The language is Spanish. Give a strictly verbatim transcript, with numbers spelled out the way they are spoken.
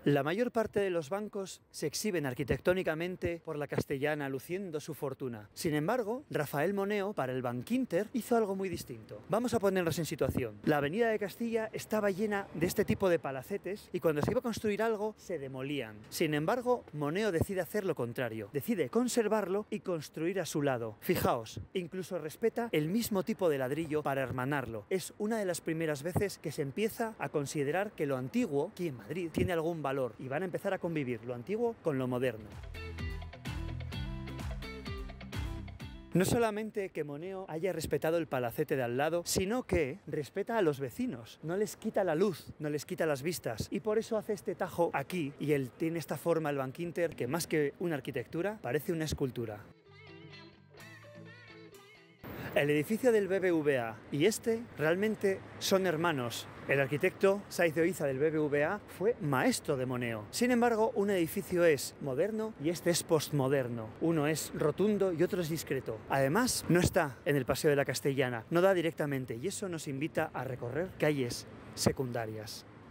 La mayor parte de los bancos se exhiben arquitectónicamente por la Castellana, luciendo su fortuna. Sin embargo, Rafael Moneo, para el Bankinter, hizo algo muy distinto. Vamos a ponernos en situación. La avenida de Castilla estaba llena de este tipo de palacetes y cuando se iba a construir algo, se demolían. Sin embargo, Moneo decide hacer lo contrario. Decide conservarlo y construir a su lado. Fijaos, incluso respeta el mismo tipo de ladrillo para hermanarlo. Es una de las primeras veces que se empieza a considerar que lo antiguo, aquí en Madrid, tiene algún valor. Y van a empezar a convivir lo antiguo con lo moderno. No solamente que Moneo haya respetado el palacete de al lado, sino que respeta a los vecinos. No les quita la luz, no les quita las vistas. Y por eso hace este tajo aquí. Y él tiene esta forma, el Bankinter, que más que una arquitectura, parece una escultura. El edificio del B B V A y este realmente son hermanos. El arquitecto Saiz de Oiza del B B V A fue maestro de Moneo. Sin embargo, un edificio es moderno y este es postmoderno. Uno es rotundo y otro es discreto. Además, no está en el Paseo de la Castellana, no da directamente y eso nos invita a recorrer calles secundarias.